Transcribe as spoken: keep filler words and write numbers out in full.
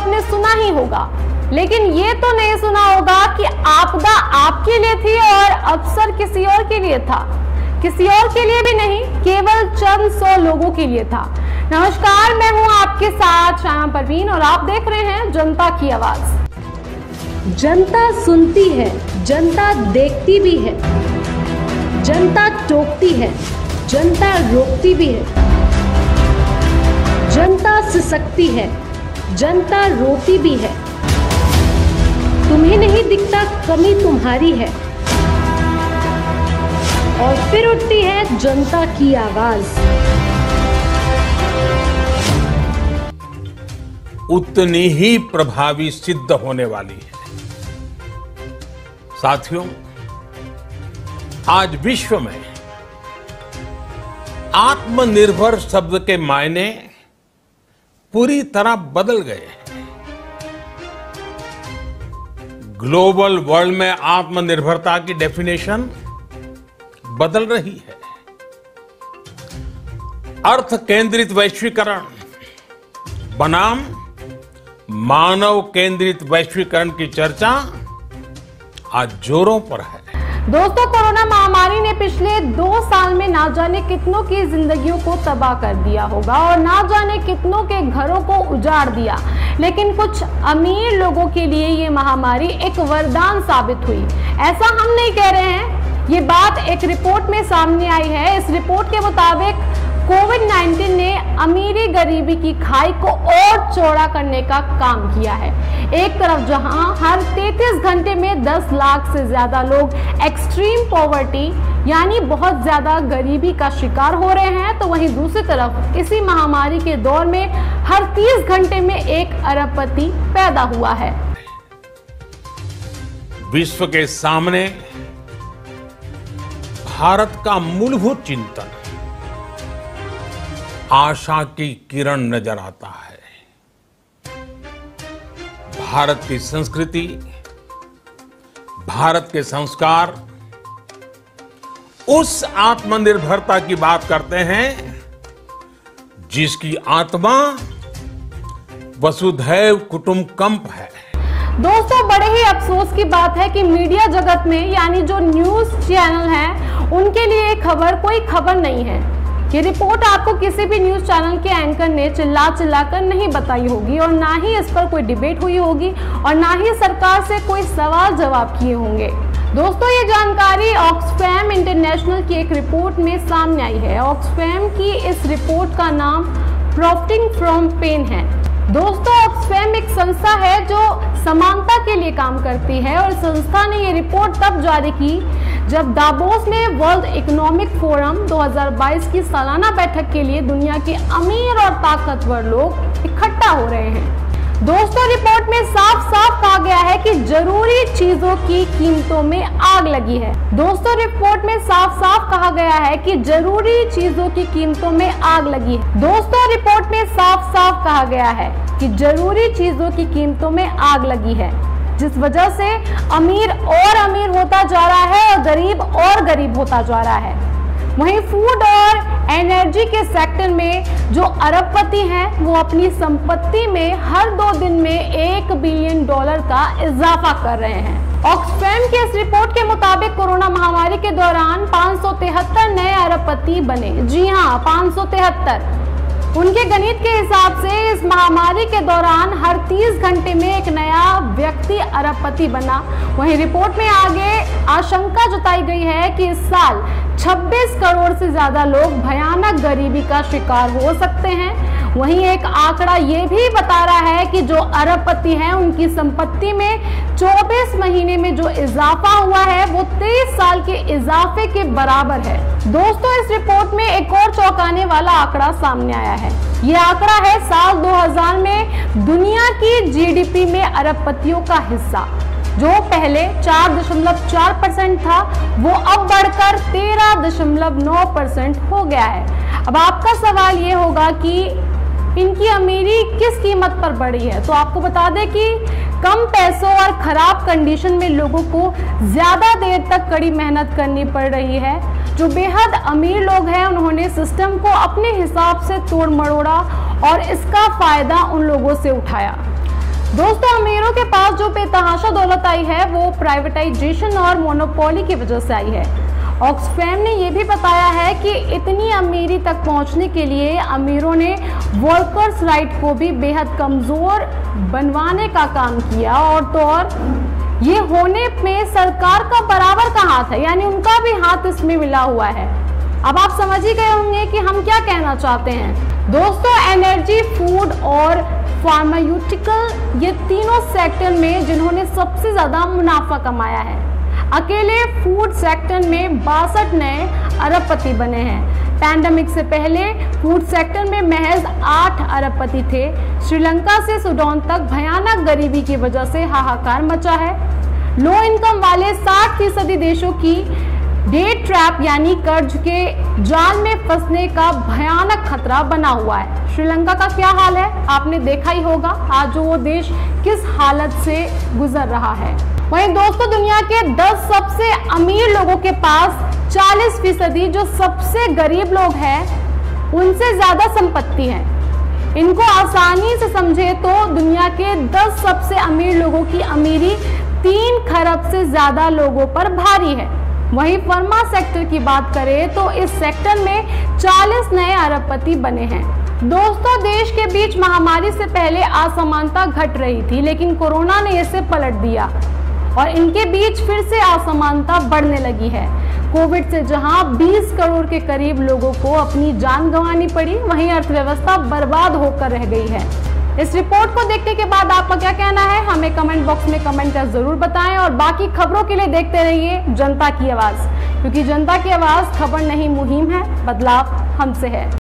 आपने सुना ही होगा, लेकिन ये तो नहीं सुना होगा कि आपदा आपके लिए थी और अवसर किसी और के लिए था। किसी और के लिए भी नहीं, केवल चंद सौ लोगों के लिए था। नमस्कार, मैं हूं आपके साथ शामा परवीन और आप देख रहे हैं जनता की आवाज। जनता सुनती है, जनता देखती भी है, जनता टोकती है, जनता रोकती भी है, जनता सिसकती है, जनता रोती भी है। तुम्हें नहीं दिखता कमी तुम्हारी है, और फिर उठती है जनता की आवाज। उतनी ही प्रभावी सिद्ध होने वाली है। साथियों, आज विश्व में आत्मनिर्भर शब्द के मायने पूरी तरह बदल गए हैं। ग्लोबल वर्ल्ड में आत्मनिर्भरता की डेफिनेशन बदल रही है। अर्थ केंद्रित वैश्वीकरण बनाम मानव केंद्रित वैश्वीकरण की चर्चा आज जोरों पर है। दोस्तों, कोरोना महामारी ने पिछले दो साल में ना जाने कितनों की जिंदगियों को तबाह कर दिया होगा और ना जाने कितनों के घरों को उजाड़ दिया, लेकिन कुछ अमीर लोगों के लिए ये महामारी एक वरदान साबित हुई। ऐसा हम नहीं कह रहे हैं, ये बात एक रिपोर्ट में सामने आई है। इस रिपोर्ट के मुताबिक कोविड नाइन्टीन ने अमीरी गरीबी की खाई को और चौड़ा करने का काम किया है। एक तरफ जहां हर तैंतीस घंटे में दस लाख से ज्यादा लोग एक्सट्रीम पॉवर्टी यानी बहुत ज्यादा गरीबी का शिकार हो रहे हैं, तो वहीं दूसरी तरफ इसी महामारी के दौर में हर तीस घंटे में एक अरबपति पैदा हुआ है। विश्व के सामने भारत का मूलभूत चिंतन आशा की किरण नजर आता है। भारत की संस्कृति, भारत के संस्कार उस आत्मनिर्भरता की बात करते हैं जिसकी आत्मा वसुधैव कुटुंबकम है। दोस्तों, बड़े ही अफसोस की बात है कि मीडिया जगत में यानी जो न्यूज चैनल हैं, उनके लिए खबर कोई खबर नहीं है। ये रिपोर्ट आपको किसी भी न्यूज चैनल के एंकर ने चिल्ला चिल्ला कर नहीं बताई होगी और ना ही इस पर कोई डिबेट हुई होगी और ना ही सरकार से कोई सवाल जवाब किए होंगे। दोस्तों, ये जानकारी ऑक्सफैम इंटरनेशनल की एक रिपोर्ट में सामने आई है। ऑक्सफैम की इस रिपोर्ट का नाम प्रॉफिटिंग फ्रॉम पेन है। दोस्तों, ऑक्सफैम एक संस्था है जो समानता के लिए काम करती है और संस्था ने ये रिपोर्ट तब जारी की जब दावोस में वर्ल्ड इकोनॉमिक फोरम दो हज़ार बाईस की सालाना बैठक के लिए दुनिया के अमीर और ताकतवर लोग इकट्ठा हो रहे हैं। दोस्तों, रिपोर्ट में साफ साफ कहा गया है कि जरूरी चीजों की कीमतों में आग लगी है। दोस्तों, रिपोर्ट में साफ साफ कहा गया है कि जरूरी चीजों की कीमतों में आग लगी है। दोस्तों, रिपोर्ट में साफ साफ कहा गया है कि जरूरी चीजों की कीमतों में आग लगी है, जिस वजह से अमीर और अमीर होता जा रहा है और गरीब और गरीब होता जा रहा है। वहीं फूड और एनर्जी के सेक्टर में जो अरबपति हैं, वो अपनी संपत्ति में हर दो दिन में एक बिलियन डॉलर का इजाफा कर रहे हैं। ऑक्सफैम के इस रिपोर्ट के मुताबिक कोरोना महामारी के दौरान पाँच सौ तिहत्तर नए अरबपति बने। जी हाँ, पाँच सौ तिहत्तर। उनके गणित के हिसाब से इस महामारी के दौरान हर तीस घंटे में एक नया व्यक्ति अरबपति बना। वहीं रिपोर्ट में आगे आशंका जताई गई है कि इस साल छब्बीस करोड़ से ज्यादा लोग भयानक गरीबी का शिकार हो सकते हैं। वहीं एक आंकड़ा ये भी बता रहा है कि जो अरबपति हैं, उनकी संपत्ति में चौबीस महीने में जो इजाफा हुआ है वो तेईस साल के इजाफे के बराबर है। दोस्तों, इस रिपोर्ट में एक और चौंकाने वाला आंकड़ा सामने आया है। ये आंकड़ा है साल दो हज़ार में दुनिया की जीडीपी में अरबपतियों का हिस्सा, जो पहले चार दशमलव चार परसेंट था, वो अब बढ़कर तेरह दशमलव नौ परसेंट हो गया है। अब आपका सवाल ये होगा कि इनकी अमीरी किस कीमत पर बढ़ी है। तो आपको बता दें कि कम पैसों और खराब कंडीशन में लोगों को ज्यादा देर तक कड़ी मेहनत करनी पड़ रही है। जो बेहद अमीर लोग हैं, उन्होंने सिस्टम को अपने हिसाब से तोड़ मरोड़ा और इसका फायदा उन लोगों से उठाया। दोस्तों, अमीरों के पास जो बेतहाशा दौलत आई है वो प्राइवेटाइजेशन और मोनोपोली की वजह से आई है। ऑक्सफैम ने यह भी बताया है कि इतनी अमीरी तक पहुंचने के लिए अमीरों ने वर्कर्स राइट को भी बेहद कमजोर बनवाने का काम किया, और तो और ये होने में सरकार का बराबर का हाथ है, यानी उनका भी हाथ इसमें मिला हुआ है। अब आप समझ ही गए होंगे कि हम क्या कहना चाहते हैं। दोस्तों, एनर्जी, फूड और फार्मास्यूटिकल, ये तीनों सेक्टर में जिन्होंने सबसे ज्यादा मुनाफा कमाया है। अकेले फूड सेक्टर में बासठ नए अरबपति बने हैं। पैंडेमिक से पहले फूड सेक्टर में महज आठ अरबपति थे। श्रीलंका से सूडान तक भयानक गरीबी की वजह से हाहाकार मचा है। लो इनकम वाले साठ फीसदी देशों की डेट ट्रैप यानी कर्ज के जाल में फंसने का भयानक खतरा बना हुआ है। श्रीलंका का क्या हाल है आपने देखा ही होगा, आज वो देश किस हालत से गुजर रहा है। वहीं दोस्तों, दुनिया के दस सबसे अमीर लोगों के पास चालीस फीसदी जो सबसे गरीब लोग हैं उनसे ज्यादा संपत्ति है। इनको आसानी से समझे तो दुनिया के दस सबसे अमीर लोगों की अमीरी तीन खरब से ज्यादा लोगों पर भारी है। वहीं फार्मा सेक्टर की बात करें तो इस सेक्टर में चालीस नए अरबपति बने हैं। दोस्तों, देश के बीच महामारी से पहले असमानता घट रही थी, लेकिन कोरोना ने इसे पलट दिया और इनके बीच फिर से असमानता बढ़ने लगी है। कोविड से जहां बीस करोड़ के करीब लोगों को अपनी जान गंवानी पड़ी, वहीं अर्थव्यवस्था बर्बाद होकर रह गई है। इस रिपोर्ट को देखने के बाद आपका क्या कहना है, हमें कमेंट बॉक्स में कमेंट कर जरूर बताएं और बाकी खबरों के लिए देखते रहिए जनता की आवाज, क्योंकि जनता की आवाज खबर नहीं मुहिम है, बदलाव हमसे है।